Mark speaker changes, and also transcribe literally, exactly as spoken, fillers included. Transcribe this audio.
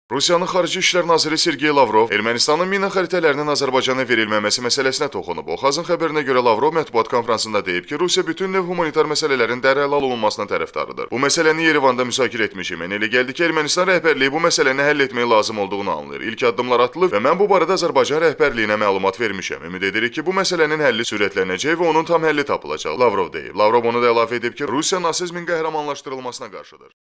Speaker 1: Rusiyanın Xarici İşlər Naziri Sergey Lavrov Ermənistanın mina xəritələrinin Azərbaycana verilməməsi məsələsinə toxunub. Oxazın xəbərinə görə Lavrov mətbuat konfransında deyib ki, Rusiya bütün növ humanitar məsələlərin dərhal olunmasına tərəfdarıdır. Bu məsələni Yerevanda müzakirə etmişik. Mənə elə gəldi ki, Ermənistan rəhbərliyi bu məsələni həll etmək lazım olduğunu anlayır. İlk addımlar atılıb və mən bu barədə Azərbaycan rəhbərliyinə məlumat vermişəm. Ümid edirik ki, bu məsələnin həlli sürətlənəcək və onun tam həlli tapılacaq. Lavrov deyib. Lavrov onu da əlavə edib ki, Rusiya nasizmin qəhrəmanlaşdırılmasına qarşıdır.